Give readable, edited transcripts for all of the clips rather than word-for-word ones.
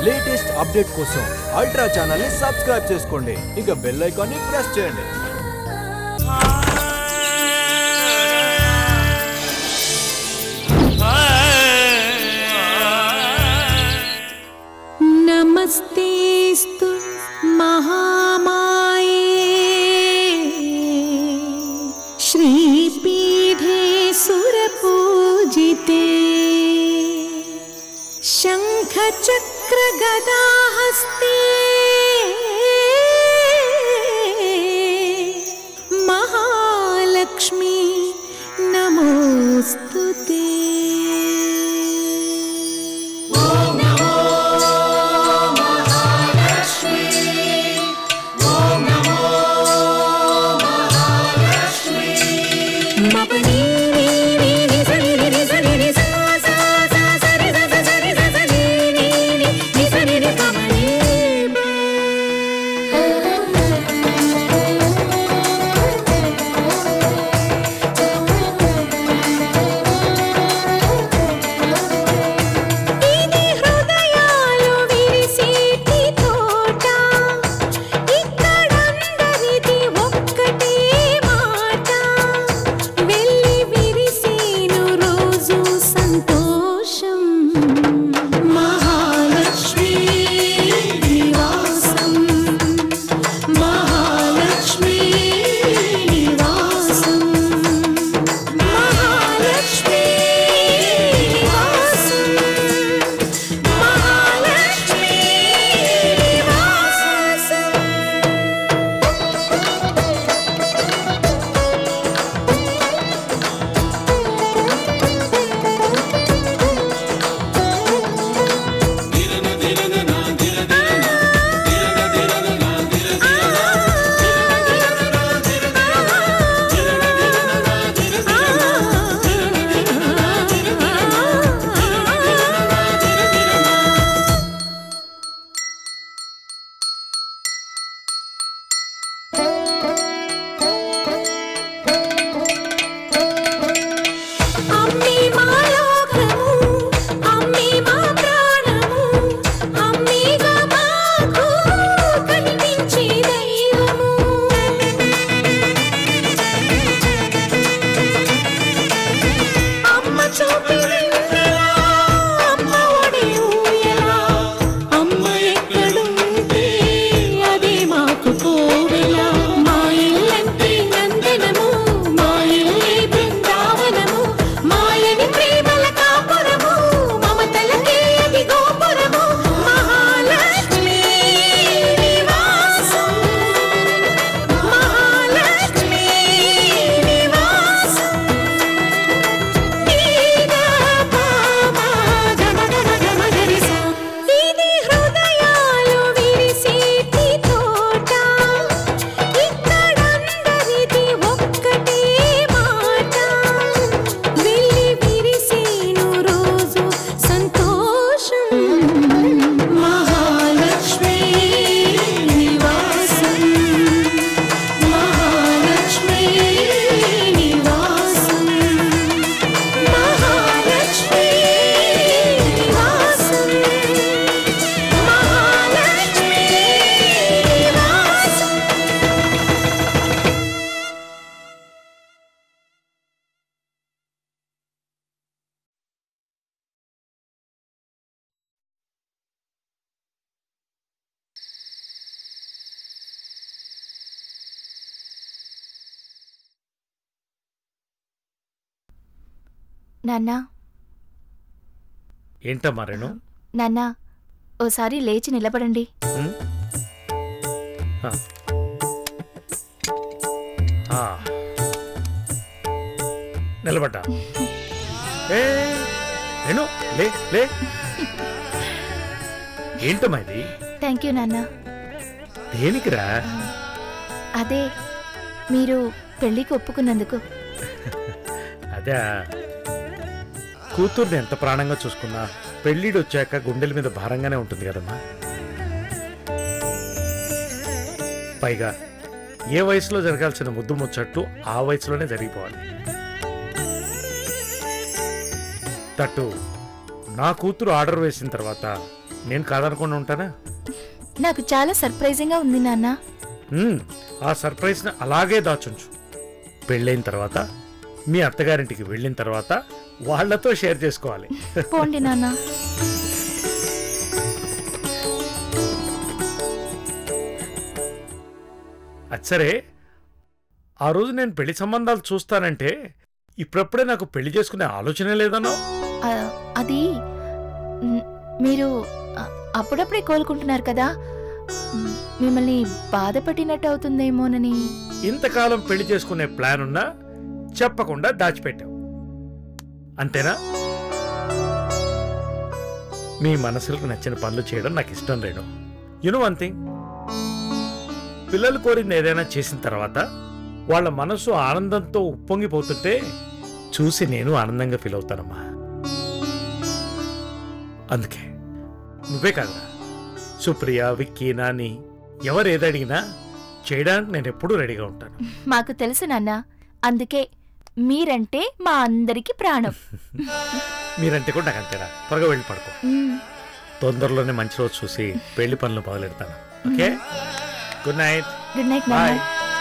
Latest update కోసం ultra channel ని subscribe చేసుకోండి. ఇక బెల్ ఐకాన్ ని ప్రెస్ చేయండి. नमस्तेस्तु महामाये श्रीपीठे सुरपूजिते शङ्खचक्रगदाहस्ते महालक्ष्मी नमोस्तुते। నాన్నా ఏంటమ్మా రేణు? నాన్నా ఓసారి లేచి నిలబడండి. నిలబడ్డా. రేణు లే లే. ఏంటమ్మా ఇది? థ్యాంక్ యూ నాన్నా. దేనికిరా? అదే మీరు పెళ్లికి ఒప్పుకున్నందుకు. అదే కూతుర్ని ఎంత ప్రాణంగా చూసుకున్నా పెళ్ళిడు వచ్చాక గుండెల మీద భారంగానే ఉంటుంది కదమ్మా. పైగా ఏ వయసులో జరగాల్సిన ముద్దు ముచ్చట్లు ఆ వయసులోనే జరిగిపోవాలి. తట్టు నా కూతురు ఆర్డర్ వేసిన తర్వాత నేను కాదనకుండా ఉంటానా? నాకు చాలా సర్ప్రైజింగ్గా ఉంది నాన్న. ఆ సర్ప్రైజ్ని అలాగే దాచుంచు. పెళ్ళైన తర్వాత మీ అత్తగారింటికి వెళ్ళిన తర్వాత వాళ్లతో షేర్ చేసుకోవాలి. పోండి నాన్న. అచ్చరే, ఆ రోజు నేను పెళ్లి సంబంధాలు చూస్తానంటే ఇప్పుడప్పుడే నాకు పెళ్లి చేసుకునే ఆలోచనే లేదనో. అది మీరు అప్పుడప్పుడే కోలుకుంటున్నారు కదా, మిమ్మల్ని బాధపడినట్టు అవుతుందేమోనని. ఇంతకాలం పెళ్లి చేసుకునే ప్లాన్ ఉన్నా చెప్పకుండా దాచిపెట్టావు, అంతేనా? మీ మనసులకు నచ్చిన పనులు చేయడం నాకు ఇష్టం రేణు. యునో వన్ థింగ్, పిల్లలు కోరింది ఏదైనా చేసిన తర్వాత వాళ్ళ మనసు ఆనందంతో ఉప్పొంగిపోతుంటే చూసి నేను ఆనందంగా ఫీల్ అవుతానమ్మా. అందుకే నువ్వే కాదురా, సుప్రియ, విక్కీ, నాని ఎవరు ఏదడిగినా చేయడానికి నేను ఎప్పుడూ రెడీగా ఉంటాను. మాకు తెలుసు నాన్న, అందుకే మీరంటే మా అందరికి ప్రాణం. మీరంటే కూడా నాకు అంతేరా. త్వరగా వెళ్ళి పడుకో. తొందరలోనే మంచి రోజు చూసి పెళ్లి పనులు మొదలెడతాను. Okay, good night. Good night నాన్న.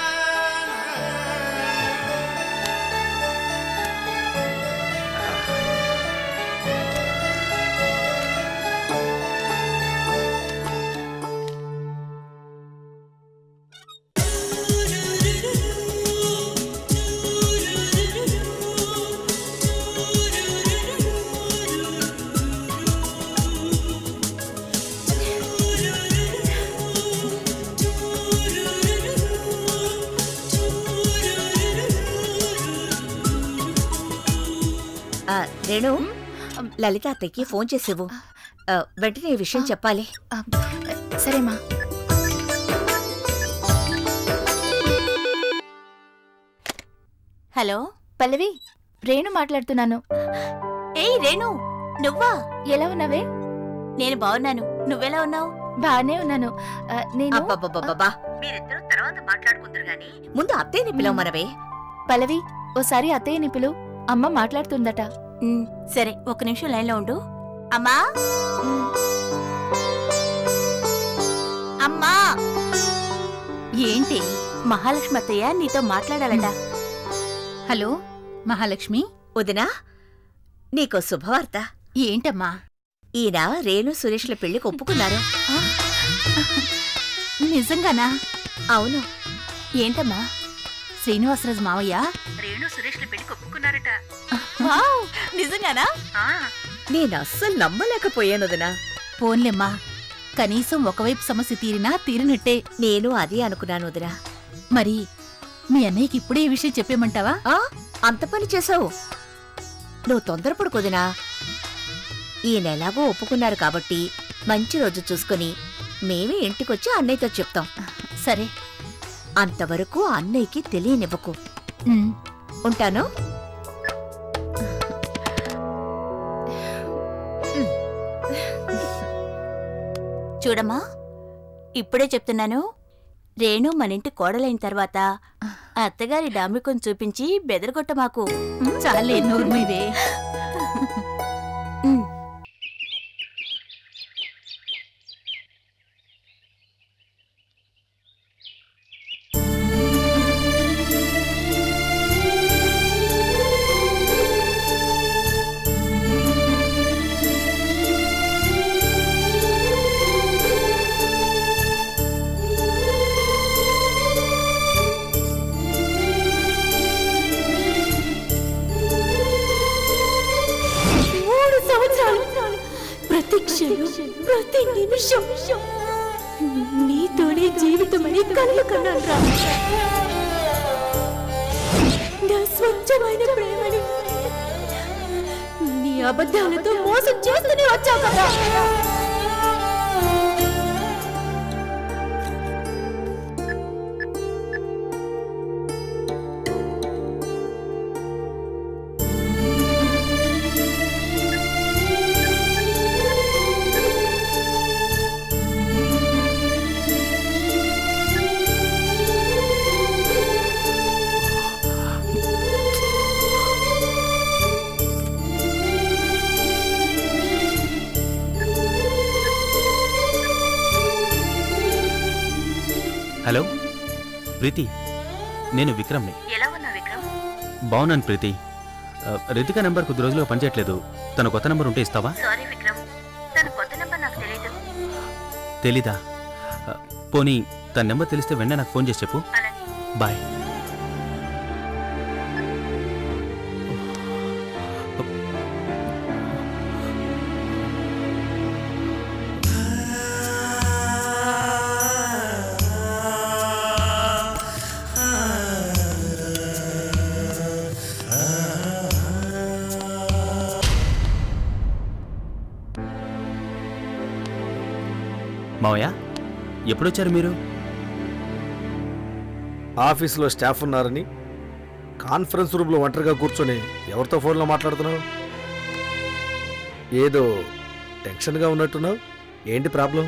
రేణు, లలిత అత్తయ్యకి ఫోన్ చేసేవు, వెంటనే ఈ విషయం చెప్పాలి. సరేమా. హలో పల్లవి, రేణు మాట్లాడుతున్నాను. ఏయ్ రేణు, నువ్వా? ఎలా ఉన్నావే? నేను బాగున్నాను, నువ్వెలా ఉన్నావు? బానే ఉన్నాను. నేను మీరిద్దరూ తర్వాత మాట్లాడుకుందరు గాని ముందు అత్తయ్యని పిలవమనవే. పల్లవి, ఓసారి అత్తయ్యని పిలు, అమ్మ మాట్లాడుతుందట. సరే, ఒక నిమిషం లైన్లో ఉండు. అమ్మా, అమ్మా. ఏంటి? మహాలక్ష్మి అత్తయ్య నీతో మాట్లాడాలట. హలో మహాలక్ష్మి. వదినా, నీకో శుభవార్త. ఏంటమ్మా? ఈయన రేణు సురేష్ల పెళ్లికి ఒప్పుకున్నారు. నిజంగానా? అవును. ఏంటమ్మా? శ్రీనివాసరాజు మావయ్య రేణు సురేష్ల పెళ్లికి ఒప్పుకున్నారట. నిజంగానా? నేను అస్సలు నమ్మలేకపోయాను వదినా. పోన్లేమ్మా, కనీసం ఒకవైపు సమస్య తీరినా తీరినట్టే. నేను అదే అనుకున్నాను వదినా. మరి మీ అన్నయ్యకి ఇప్పుడే ఈ విషయం చెప్పేమంటావా? అంత పని చేసావు. నువ్వు తొందరపడుకోదినా. ఈయనెలాగో ఒప్పుకున్నారు కాబట్టి మంచి రోజు చూసుకుని మేమే ఇంటికొచ్చి అన్నయ్యతో చెప్తాం. సరే, అంతవరకు అన్నయ్యకి తెలియనివ్వకు. ఉంటాను. చూడమ్మా, ఇప్పుడే చెప్తున్నాను, రేణు మనింటి కోడలైన తర్వాత అత్తగారి డాంబికం చూపించి బెదరగొట్ట మాకు. చాలే నోర్మీవే. ప్రతి నిమిషం నీతోనే జీవితమని కళ్ళు కన్నాను. నా స్వచ్ఛమైన ప్రేమని నీ అబద్ధాలతో మోసం చేస్తూనే వచ్చావు కదా. హలో ప్రీతి, నేను విక్రమ్ని. ఎలా ఉన్నా విక్రమ్? బాగున్నాను ప్రీతి. రితిక నెంబర్ కొద్ది రోజులుగా పనిచేయట్లేదు. తన కొత్త నెంబర్ ఉంటే ఇస్తావా? సారీ విక్రమ్, తన కొత్త నెంబర్ నాకు తెలియదు. తెలీదా? పోనీ తన నెంబర్ తెలిస్తే వెంటనే నాకు ఫోన్ చేసి చెప్పు. బాయ్. మావయ్య, ఎప్పుడొచ్చారు మీరు? ఆఫీసులో స్టాఫ్ ఉన్నారని కాన్ఫరెన్స్ రూమ్లో ఒంటరిగా కూర్చొని ఎవరితో ఫోన్లో మాట్లాడుతున్నావు? ఏదో టెన్షన్గా ఉన్నట్టున్నావు. ఏంటి ప్రాబ్లం?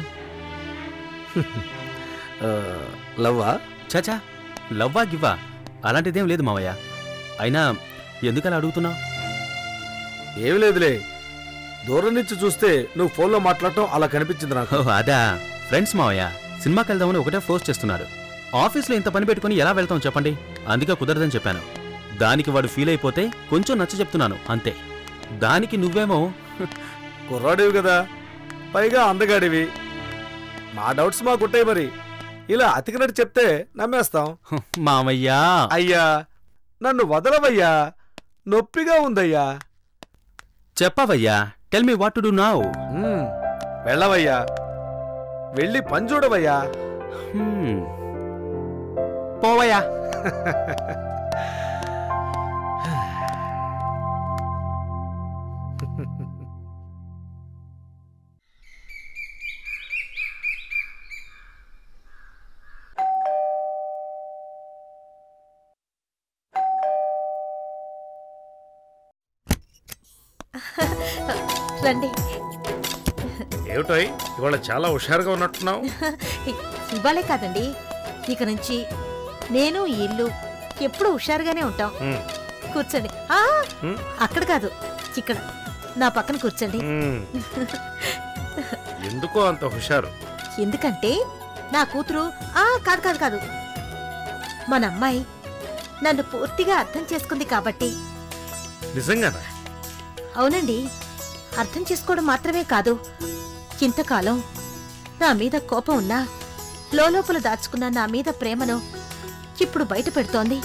లవ్వా? చాచా, లవ్వా గివ్వా అలాంటిదేం లేదు మావయ్య. అయినా ఎందుకలా అడుగుతున్నావు? ఏమి లేదులే, దూరం నుంచి చూస్తే నువ్వు ఫోన్లో మాట్లాడటం అలా కనిపించింది నాకు. అదా, ఫ్రెండ్స్ మావయ్య. సినిమాకి వెళ్దామని ఒకటే ఫోర్స్ చేస్తున్నారు. ఆఫీస్లో ఇంత పని పెట్టుకుని ఎలా వెళ్తాం చెప్పండి? అందుకే కుదరదని చెప్పాను. దానికి వాడు ఫీల్ అయిపోతే కొంచెం నచ్చ చెప్తున్నాను అంతే. దానికి నువ్వేమో కుర్రాడివి కదా, పైగా అందగాడివి. మా డౌట్స్ మాకుంటాయి. మరి ఇలా అతికినట్టు చెప్తే నమ్మేస్తాం. మామయ్యా. అయ్యా, నన్ను వదలవయ్యా, నొప్పిగా ఉందయ్యా. చెప్పవయ్యా, tell me what to do now. వెళ్ళవయ్యా, వెళ్ళి పని చూడవయ్యా. పోవయ్యా. రండి. ఏమిటో ఇవాళ చాలా హుషారుగా ఉన్నట్టున్నావు. ఇవాళే కాదండి, ఇక నుంచి నేను ఈ ఇల్లు ఎప్పుడు హుషారుగానే ఉంటాం. కూర్చోండి. అక్కడ కాదు, ఇక్కడ నా పక్కన కూర్చోండి. ఎందుకో అంత హుషారు? ఎందుకంటే నా కూతురు కాదు కాదు కాదు మన అమ్మాయి నన్ను పూర్తిగా అర్థం చేసుకుంది కాబట్టి. నిజంగానా? అవునండి, అర్థం చేసుకోవడం మాత్రమే కాదు, ఇంతకాలం నా మీద కోపం ఉన్నా లోపల దాచుకున్న నా మీద ప్రేమను ఇప్పుడు బయట పెడుతోంది.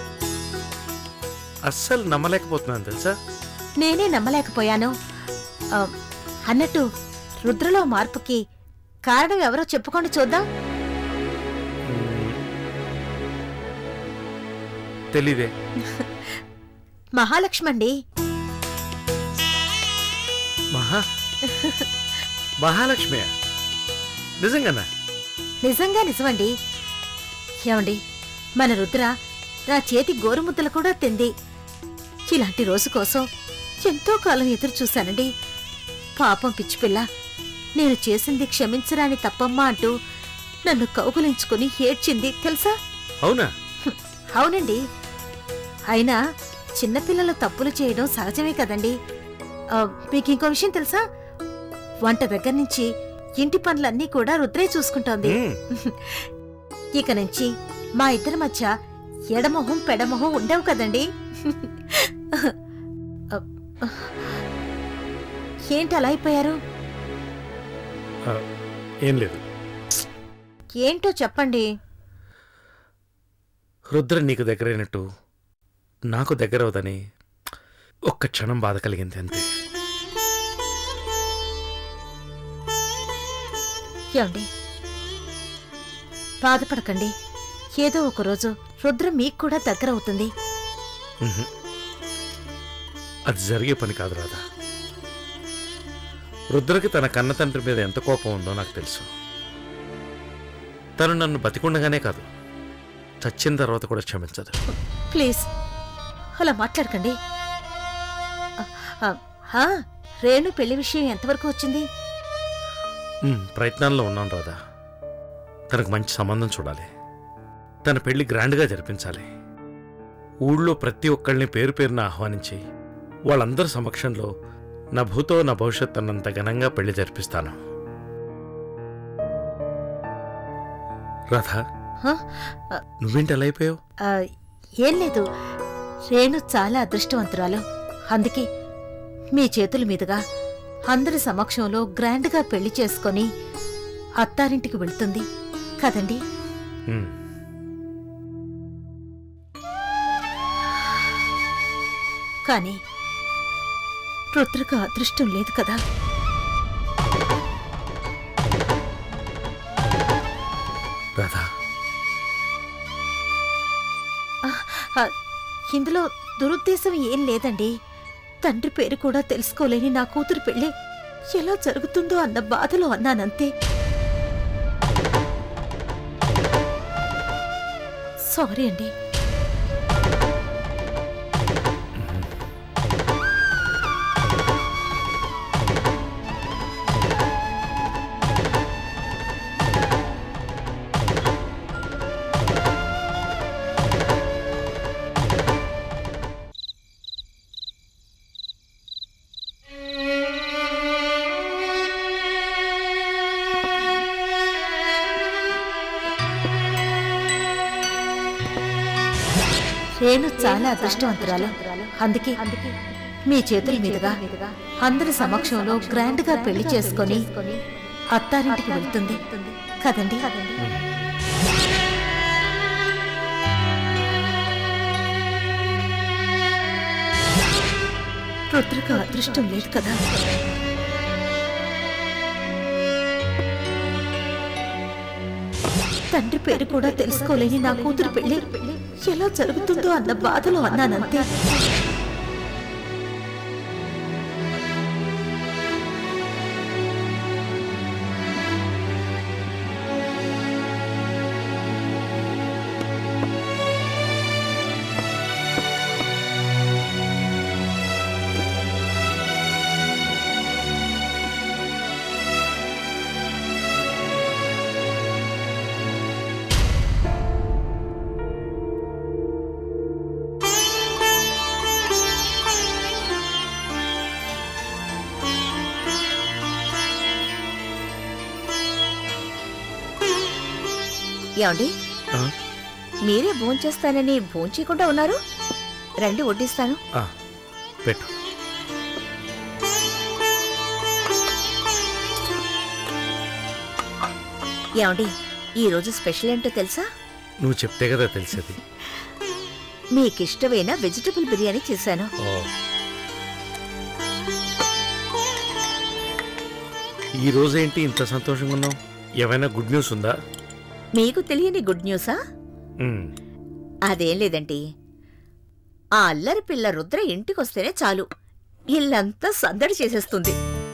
అస్సలు నమ్మలేకపోతున్నాను తెలుసా. నేనే నమ్మలేకపోయాను. అన్నట్టు రుద్రలో మార్పుకి కారణం ఎవరో చెప్పుకోండి చూద్దాం. తెలీదే. మహాలక్ష్మి అండి. మహాలక్ష్మి? నిజంగానా? నిజంగా నిజమండి. ఏమండి, మన రుద్ర నా చేతి గోరుముద్దలు కూడా తింది. ఇలాంటి రోజు కోసం ఎంతో కాలం ఎదురు చూశానండి. పాపం పిచ్చిపిల్ల, నేను చేసింది క్షమించరాని తప్పమ్మా అంటూ నన్ను కౌగులించుకుని ఏడ్చింది తెలుసా? అవునా? అవునండి. అయినా చిన్నపిల్లలు తప్పులు చేయడం సహజమే కదండి. మీకు ఇంకో విషయం తెలుసా? వంట దగ్గర నుంచి ఇంటి పనులన్నీ కూడా రుద్రే చూసుకుంటోంది. ఇక నుంచి మా ఇద్దరి మధ్య ఎడమొహం పెడమొహం ఉండవు కదండి. ఏంటి అలా అయిపోయారు? ఏం లేదు. ఏంటో చెప్పండి. రుద్ర నీకు దగ్గరైనట్టు నాకు దగ్గరవుదని ఒక్క క్షణం బాధ కలిగింది అంతే. ఏమండి, బాధపడకండి. ఏదో ఒకరోజు రుద్ర మీకు కూడా దగ్గర అవుతుంది. అది జరిగే పని కాదు రాధా. రుద్రకి తన కన్న తండ్రి మీద ఎంత కోపం ఉందో నాకు తెలుసు. తను నన్ను బతికుండగానే కాదు, చచ్చిన తర్వాత కూడా క్షమించదు. ప్లీజ్ అలా మాట్లాడకండి. రేణు పెళ్లి విషయం ఎంతవరకు వచ్చింది? ప్రయత్నాల్లో ఉన్నాను రాధా. తనకు మంచి సంబంధం చూడాలి. తన పెళ్లి గ్రాండ్గా జరిపించాలి. ఊళ్ళో ప్రతి ఒక్కళ్ళని పేరు పేరున ఆహ్వానించి వాళ్ళందరి సమక్షంలో నా భూతో నా భవిష్యత్ అన్నంత ఘనంగా పెళ్లి జరిపిస్తాను. రాధా, నువ్వేంటి అలా అయిపోయావు? ఏం లేదు, రేణు చాలా అదృష్టవంతురాలు. అందుకే మీ చేతుల మీదుగా అందరి సమక్షంలో గ్రాండ్గా పెళ్లి చేసుకొని అత్తారింటికి వెళ్తుంది కదండి. కానీ రుద్రకు అదృష్టం లేదు కదా. రాధా, ఇందులో దురుద్దేశం ఏం లేదండి. తండ్రి పేరు కూడా తెలుసుకోలేని నా కూతురు పెళ్లి ఎలా జరుగుతుందో అన్న బాధలో అన్నానంతే. సారీ అండి. రేణు చాలా అదృష్టవంతురాలు. అందుకే మీ చేతుల మీదుగా అందరి సమక్షంలో గ్రాండ్గా పెళ్లి చేసుకొని అత్తారింటికి వెళ్తుంది కదండి. రుద్రకు అదృష్టం లేదు కదా. తండ్రి పేరు కూడా తెలుసుకోలేని నా కూతురు పెళ్లి ఎలా జరుగుతుందో అన్న బాధలో అన్నానంతే. ఏమండి, మీరే భోంచేస్తానని భోంచేయకుండా ఉన్నారు. రండి వడ్డిస్తాను. పెట్టు. ఏమండి, ఈరోజు స్పెషల్ ఏంటో తెలుసా? నువ్వు చెప్తే కదా తెలిసేది. మీకిష్టమైన వెజిటబుల్ బిర్యానీ చేశాను. ఈ రోజేంటి ఇంత సంతోషంగా ఉన్నావు? ఏమైనా గుడ్ న్యూస్ ఉందా? మీకు తెలియని గుడ్ న్యూసా? అదేం లేదండి. ఆ అల్లరి పిల్ల రుద్ర ఇంటికొస్తేనే చాలు, ఇల్లంతా సందడి చేసేస్తుంది.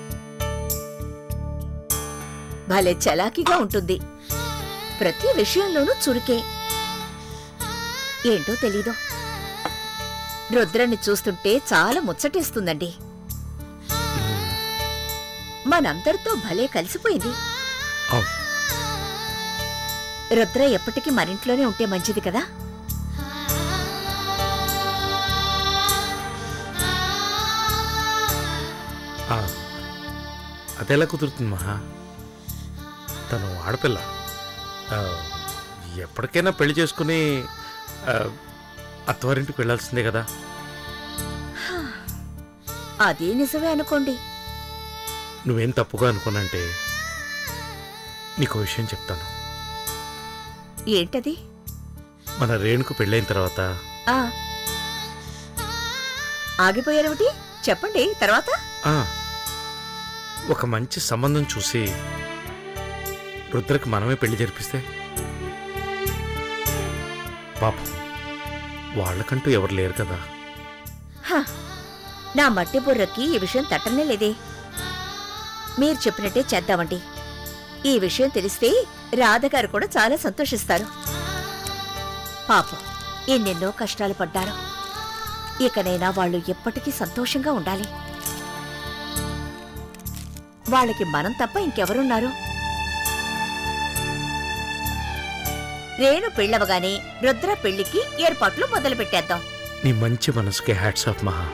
భలే చలాకీగా ఉంటుంది. ప్రతి విషయంలోనూ చురుకే. ఏంటో తెలీదు, రుద్రని చూస్తుంటే చాలా ముచ్చటేస్తుందండి. మనందరితో భలే కలిసిపోయింది. రుద్ర ఎప్పటికీ మరింట్లోనే ఉంటే మంచిది కదా. అదెలా కుదురుతుంది మహా? తను ఆడపిల్ల. ఎప్పటికైనా పెళ్లి చేసుకుని అత్తవారింటికి వెళ్ళాల్సిందే కదా. అదే నిజమే అనుకోండి. నువ్వేం తప్పుగా అనుకోనంటే నీకు విషయం చెప్తాను. ఏంటది? మన రేణుకు పెళ్ళైన తర్వాత ఆగిపోయారేమిటి? చెప్పండి తర్వాత. ఒక మంచి సంబంధం చూసి రుద్రకి మనమే పెళ్లి జరిపిస్తే, పాపం వాళ్ళకంటూ ఎవరు లేరు కదా. నా మట్టి బుర్రకి ఈ విషయం తట్టనే లేదే. మీరు చెప్పినట్టే చేద్దామండి. ఈ విషయం తెలిస్తే రాధగారు కూడా చాలా సంతోషిస్తారు. పాపం ఎన్నెన్నో కష్టాలు పడ్డారు. ఇకనైనా వాళ్ళు ఎప్పటికీ సంతోషంగా ఉండాలి. వాళ్ళకి మనం తప్ప ఇంకెవరున్నారు? రేణు పెళ్ళవగానే రుద్ర పెళ్లికి ఏర్పాట్లు మొదలు పెట్టేద్దాం. నీ మంచి మనసుకి హ్యాట్స్ ఆఫ్ మహా.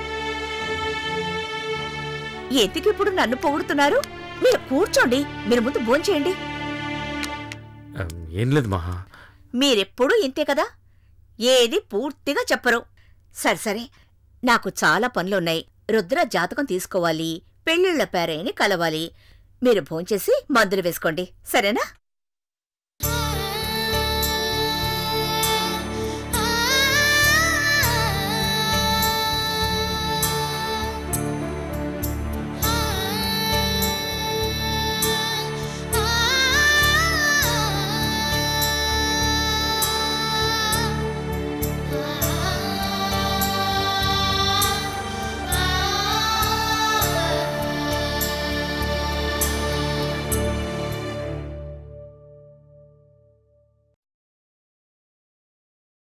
ఎందుకిప్పుడు నన్ను పొగుడుతున్నారు? మీరు కూర్చోండి, మీరు ముందు భోంచేయండి. ఏం లేదు మహా, మీరెప్పుడూ ఇంతే కదా, ఏది పూర్తిగా చెప్పరు. సరే నాకు చాలా పనులున్నాయి. రుద్ర జాతకం తీసుకోవాలి, పెళ్ళిళ్ళ పేరయ్యని కలవాలి. మీరు భోంచేసి మందులు వేసుకోండి, సరేనా?